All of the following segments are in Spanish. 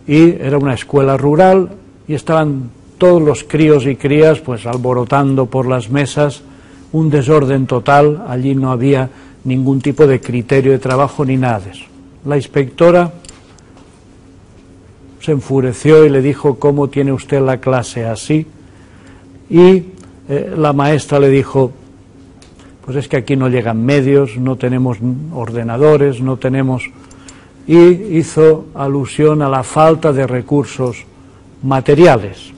y era una escuela rural y estaban todos los críos y crías pues alborotando por las mesas, un desorden total, allí no había ningún tipo de criterio de trabajo ni nada de eso. La inspectora se enfureció y le dijo: ¿cómo tiene usted la clase así? Y la maestra le dijo: pues es que aquí no llegan medios, no tenemos ordenadores, no tenemos... Y hizo alusión a la falta de recursos materiales.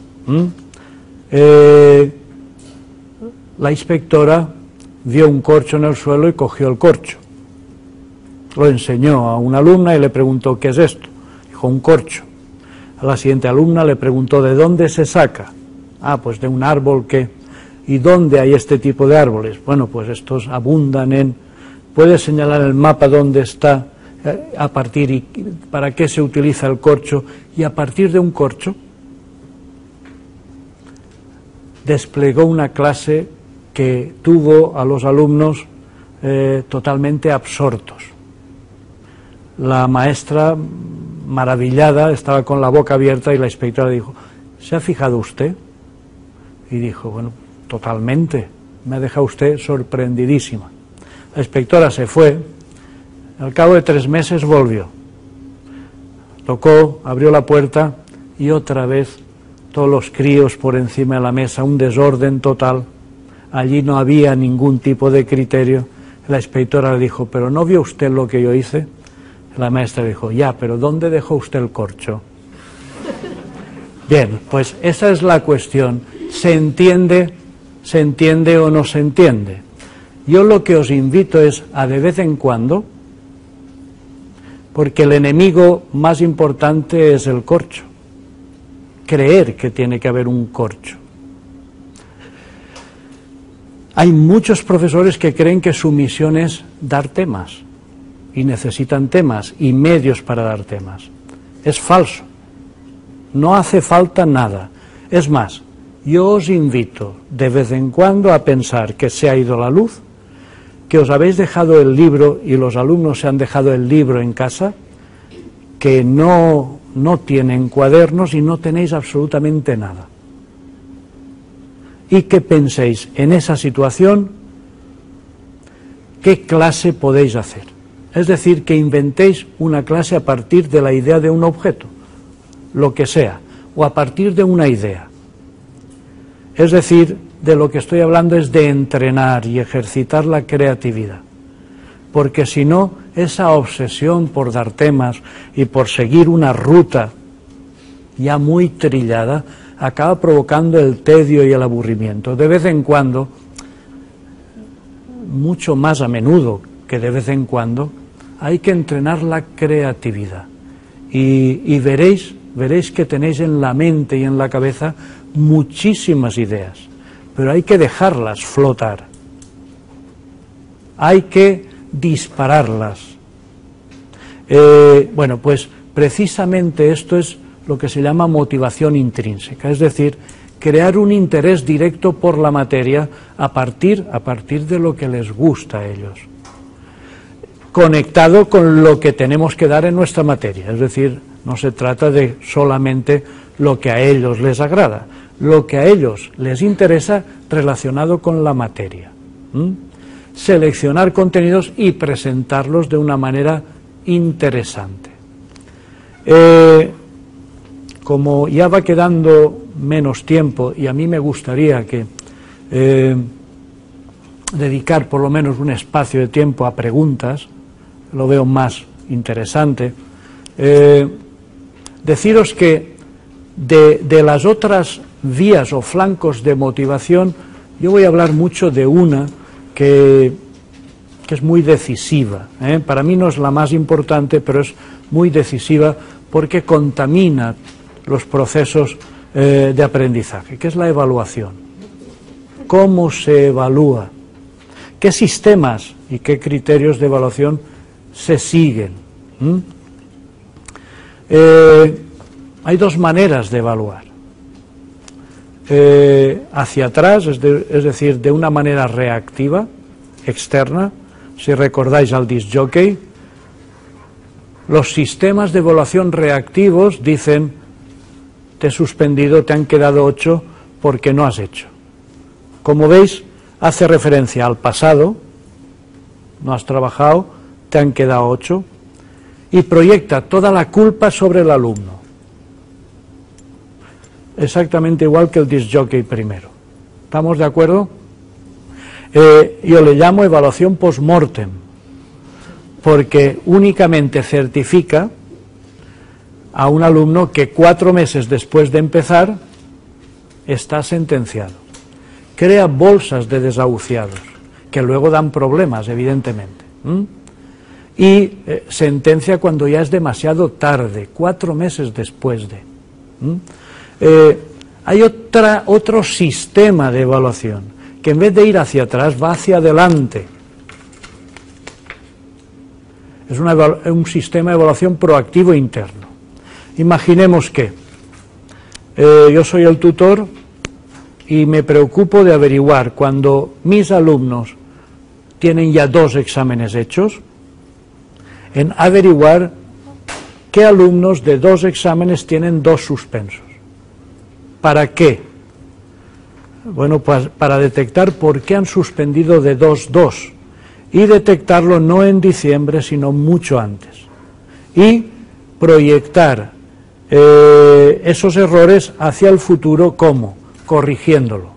La inspectora vio un corcho en el suelo y cogió el corcho. Lo enseñó a una alumna y le preguntó: ¿qué es esto? Dijo: un corcho. A la siguiente alumna le preguntó: ¿de dónde se saca? Ah, pues de un árbol que... ¿Y dónde hay este tipo de árboles? Bueno, pues estos abundan en... ¿Puedes señalar el mapa dónde está, a partir y para qué se utiliza el corcho? Y a partir de un corcho desplegó una clase que tuvo a los alumnos totalmente absortos. La maestra, maravillada, estaba con la boca abierta y la inspectora dijo: ¿se ha fijado usted? Y dijo: bueno, totalmente, me ha dejado usted sorprendidísima. La inspectora se fue, al cabo de 3 meses volvió, tocó, abrió la puerta y otra vez todos los críos por encima de la mesa, un desorden total, allí no había ningún tipo de criterio. La inspectora le dijo: ¿pero no vio usted lo que yo hice? La maestra dijo: ya, pero ¿dónde dejó usted el corcho? Bien, pues esa es la cuestión. ¿Se entiende o no se entiende? Yo lo que os invito es a de vez en cuando, porque el enemigo más importante es el corcho, creer que tiene que haber un corcho. Hay muchos profesores que creen que su misión es dar temas, y necesitan temas y medios para dar temas. Es falso, no hace falta nada. Es más, yo os invito de vez en cuando a pensar que se ha ido la luz, que os habéis dejado el libro y los alumnos se han dejado el libro en casa, que no tienen cuadernos y no tenéis absolutamente nada. Y que penséis en esa situación qué clase podéis hacer. Es decir, que inventéis una clase a partir de la idea de un objeto, lo que sea, o a partir de una idea. Es decir, de lo que estoy hablando es de entrenar y ejercitar la creatividad, porque si no, esa obsesión por dar temas y por seguir una ruta ya muy trillada acaba provocando el tedio y el aburrimiento. De vez en cuando, mucho más a menudo que de vez en cuando, hay que entrenar la creatividad y veréis que tenéis en la mente y en la cabeza muchísimas ideas, pero hay que dejarlas flotar, hay que dispararlas. Bueno, pues precisamente esto es lo que se llama motivación intrínseca, es decir, crear un interés directo por la materia a partir de lo que les gusta a ellos, conectado con lo que tenemos que dar en nuestra materia, es decir, no se trata de solamente lo que a ellos les agrada, lo que a ellos les interesa relacionado con la materia. Seleccionar contenidos y presentarlos de una manera interesante. Como ya va quedando menos tiempo y a mí me gustaría que dedicar por lo menos un espacio de tiempo a preguntas, lo veo más interesante, deciros que de las otras vías o flancos de motivación, yo voy a hablar mucho de una que es muy decisiva, para mí no es la más importante, pero es muy decisiva porque contamina los procesos de aprendizaje, que es la evaluación. ¿Cómo se evalúa? ¿Qué sistemas y qué criterios de evaluación se siguen? Hay dos maneras de evaluar. Hacia atrás, es decir, de una manera reactiva, externa. Si recordáis al disc jockey, los sistemas de evaluación reactivos dicen: te he suspendido, te han quedado 8 porque no has hecho. Como veis, hace referencia al pasado, no has trabajado, te han quedado 8, y proyecta toda la culpa sobre el alumno. Exactamente igual que el disc jockey primero. ¿Estamos de acuerdo? Yo le llamo evaluación post-mortem, porque únicamente certifica a un alumno que 4 meses después de empezar está sentenciado. Crea bolsas de desahuciados, que luego dan problemas, evidentemente. Y sentencia cuando ya es demasiado tarde, 4 meses después de. Hay otro sistema de evaluación, que en vez de ir hacia atrás, va hacia adelante. Es un sistema de evaluación proactivo interno. Imaginemos que yo soy el tutor y me preocupo de averiguar, cuando mis alumnos tienen ya 2 exámenes hechos, en averiguar qué alumnos de 2 exámenes tienen 2 suspensos. ¿Para qué? Bueno, pues para detectar por qué han suspendido de 2 y detectarlo no en diciembre, sino mucho antes. Y proyectar esos errores hacia el futuro, ¿cómo? Corrigiéndolo.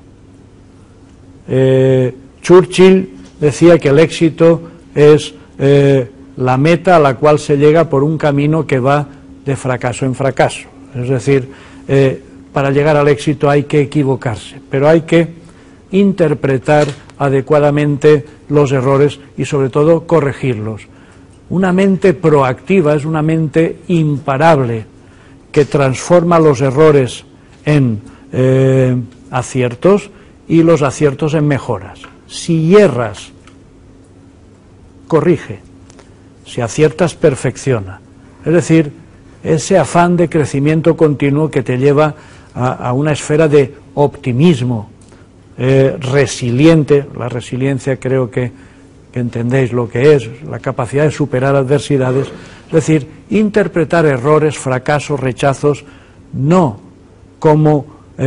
Churchill decía que el éxito es la meta a la cual se llega por un camino que va de fracaso en fracaso. Es decir, para llegar al éxito hay que equivocarse, pero hay que interpretar adecuadamente los errores y sobre todo corregirlos. Una mente proactiva es una mente imparable que transforma los errores en aciertos y los aciertos en mejoras. Si hierras, corrige; si aciertas, perfecciona. Es decir, ese afán de crecimiento continuo que te lleva a una esfera de optimismo resiliente. La resiliencia, creo que entendéis lo que es, la capacidad de superar adversidades. Es decir, interpretar errores, fracasos, rechazos, no como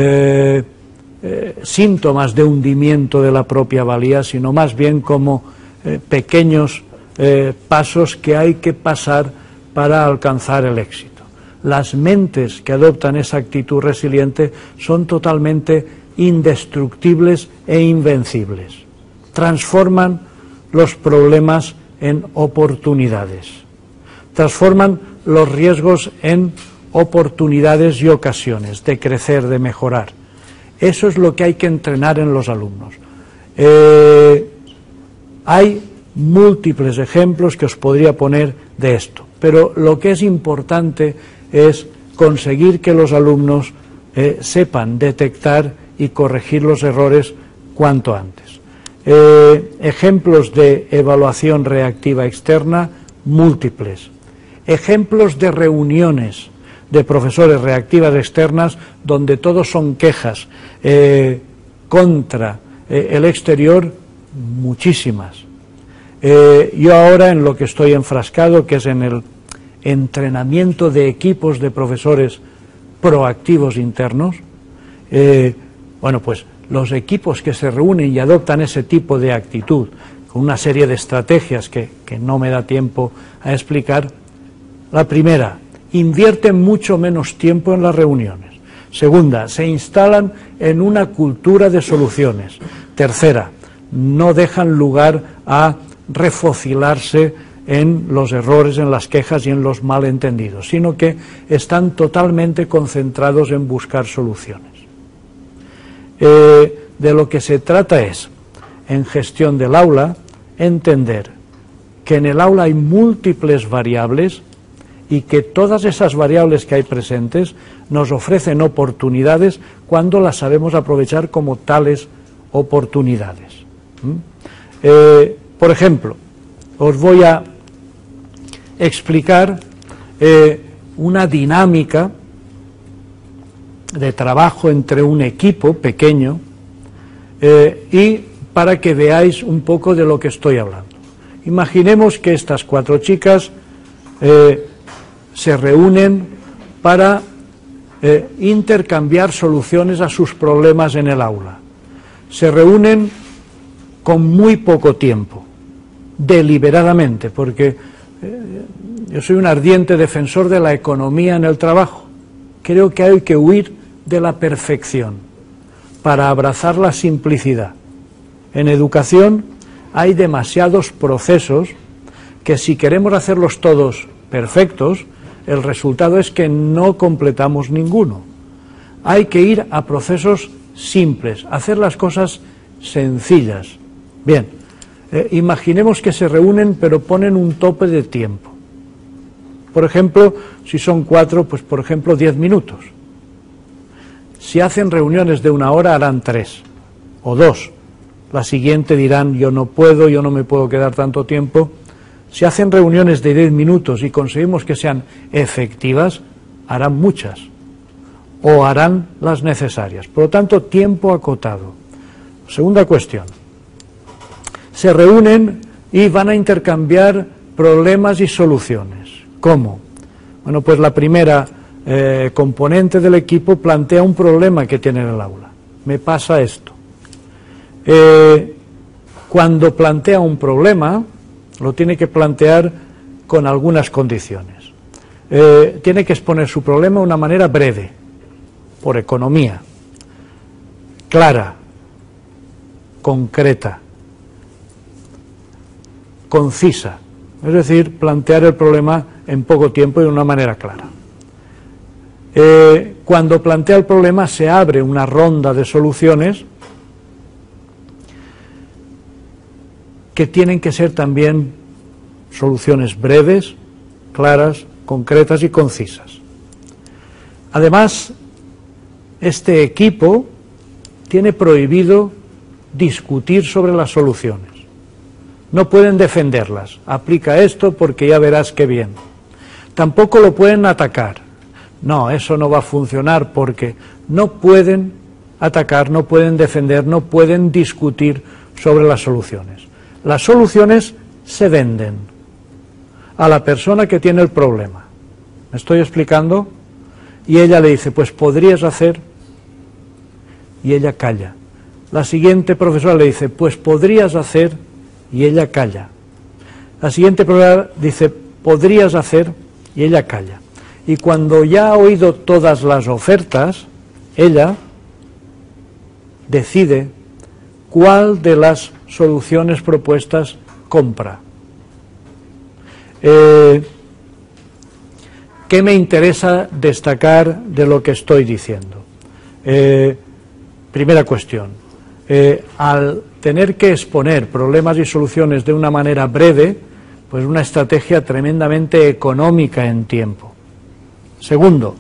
síntomas de hundimiento de la propia valía, sino más bien como pequeños pasos que hay que pasar para alcanzar el éxito. Las mentes que adoptan esa actitud resiliente son totalmente indestructibles e invencibles. Transforman los problemas en oportunidades. Transforman los riesgos en oportunidades y ocasiones de crecer, de mejorar. Eso es lo que hay que entrenar en los alumnos. Hay múltiples ejemplos que os podría poner de esto, pero lo que es importante es conseguir que los alumnos sepan detectar y corregir los errores cuanto antes. Ejemplos de evaluación reactiva externa, múltiples. Ejemplos de reuniones de profesores reactivas externas donde todos son quejas contra el exterior, muchísimas. Yo ahora en lo que estoy enfrascado, que es en el entrenamiento de equipos de profesores proactivos internos, bueno, pues los equipos que se reúnen y adoptan ese tipo de actitud, con una serie de estrategias que no me da tiempo a explicar. La primera, invierten mucho menos tiempo en las reuniones. Segunda, se instalan en una cultura de soluciones. Tercera, no dejan lugar a refocilarse en los errores, en las quejas y en los malentendidos, sino que están totalmente concentrados en buscar soluciones. De lo que se trata es, en gestión del aula, entender que en el aula hay múltiples variables y que todas esas variables que hay presentes nos ofrecen oportunidades cuando las sabemos aprovechar como tales oportunidades. Por ejemplo, os voy a explicar una dinámica de trabajo entre un equipo pequeño y para que veáis un poco de lo que estoy hablando. Imaginemos que estas 4 chicas se reúnen para intercambiar soluciones a sus problemas en el aula. Se reúnen con muy poco tiempo, deliberadamente, porque yo soy un ardiente defensor de la economía en el trabajo. Creo que hay que huir de la perfección para abrazar la simplicidad. En educación hay demasiados procesos que, si queremos hacerlos todos perfectos, el resultado es que no completamos ninguno. Hay que ir a procesos simples, hacer las cosas sencillas. Bien, imaginemos que se reúnen pero ponen un tope de tiempo. Por ejemplo, si son 4, pues por ejemplo 10 minutos. Si hacen reuniones de 1 hora, harán 3 o 2. La siguiente dirán, yo no puedo, yo no me puedo quedar tanto tiempo. Si hacen reuniones de 10 minutos y conseguimos que sean efectivas, harán muchas o harán las necesarias. Por lo tanto, tiempo acotado. Segunda cuestión. Se reúnen y van a intercambiar problemas y soluciones. ¿Cómo? Bueno, pues la primera componente del equipo plantea un problema que tiene en el aula. Me pasa esto. Cuando plantea un problema, lo tiene que plantear con algunas condiciones. Tiene que exponer su problema de una manera breve, por economía, clara, concreta, concisa, es decir, plantear el problema en poco tiempo y de una manera clara. Cuando plantea el problema se abre una ronda de soluciones que tienen que ser también soluciones breves, claras, concretas y concisas. Además, este equipo tiene prohibido discutir sobre las soluciones. No pueden defenderlas. Aplica esto porque ya verás qué bien. Tampoco lo pueden atacar. No, eso no va a funcionar porque no pueden atacar, no pueden defender, no pueden discutir sobre las soluciones. Las soluciones se venden a la persona que tiene el problema. ¿Me estoy explicando? Y ella le dice, pues podrías hacer, y ella calla. La siguiente profesora le dice, pues podrías hacer, y ella calla. La siguiente profesora dice, podrías hacer, y ella calla. Y cuando ya ha oído todas las ofertas, ella decide cuál de las soluciones propuestas compra. ¿Qué me interesa destacar de lo que estoy diciendo? Primera cuestión. Al tener que exponer problemas y soluciones de una manera breve, pues una estrategia tremendamente económica en tiempo. Segundo,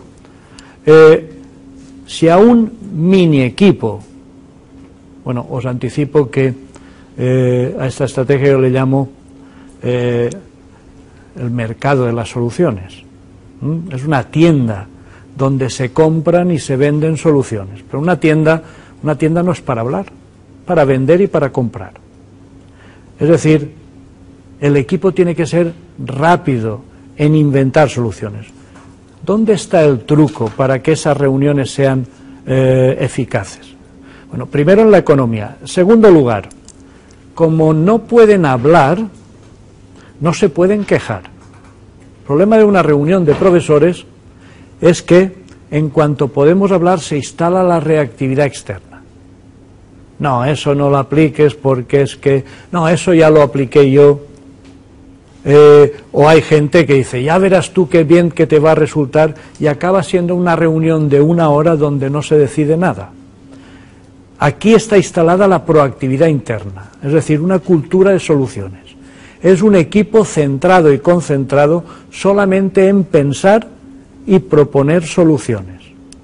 si a un mini equipo, bueno, os anticipo que a esta estrategia yo le llamo el mercado de las soluciones. Es una tienda donde se compran y se venden soluciones, pero una tienda no es para hablar, para vender y para comprar. Es decir, el equipo tiene que ser rápido en inventar soluciones. ¿Dónde está el truco para que esas reuniones sean eficaces? Bueno, primero en la economía. Segundo lugar, como no pueden hablar, no se pueden quejar. El problema de una reunión de profesores es que en cuanto podemos hablar se instala la reactividad externa. No, eso no lo apliques porque es que, no, eso ya lo apliqué yo. O hay gente que dice, ya verás tú qué bien que te va a resultar, y acaba siendo una reunión de 1 hora donde no se decide nada. Aquí está instalada la proactividad interna, es decir, una cultura de soluciones. Es un equipo centrado y concentrado solamente en pensar y proponer soluciones.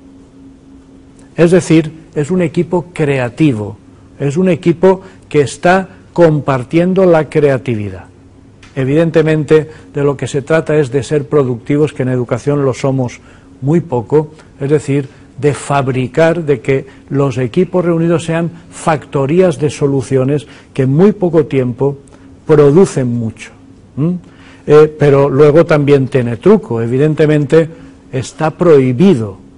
Es decir, es un equipo creativo, es un equipo que está compartiendo la creatividad. Evidentemente, de lo que se trata es de ser productivos, que en educación lo somos muy poco, es decir, de fabricar, de que los equipos reunidos sean factorías de soluciones que en muy poco tiempo producen mucho. pero luego también tiene truco. Evidentemente está prohibido